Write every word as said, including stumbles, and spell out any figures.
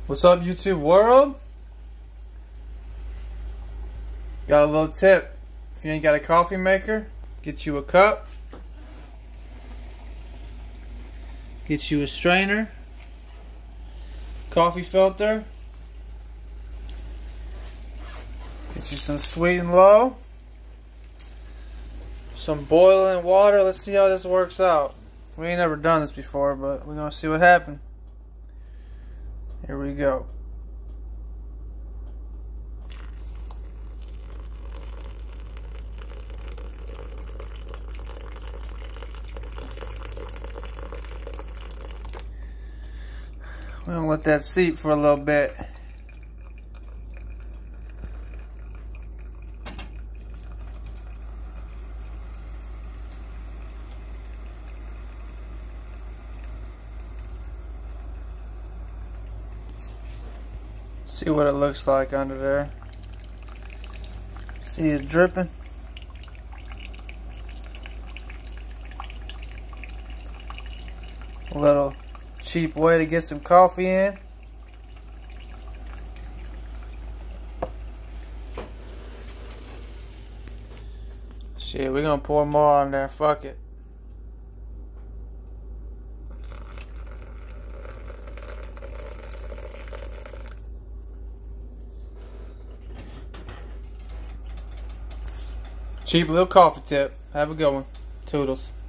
What's up, YouTube world? Got a little tip. If you ain't got a coffee maker, get you a cup, get you a strainer, coffee filter, get you some sweet and low, some boiling water. Let's see how this works out. We ain't never done this before, but we're gonna see what happens. Here we go. We're gonna let that seep for a little bit. See what it looks like under there. See it dripping. A little cheap way to get some coffee in. Shit, we're gonna pour more on there. Fuck it. Cheap little coffee tip. Have a good one. Toodles.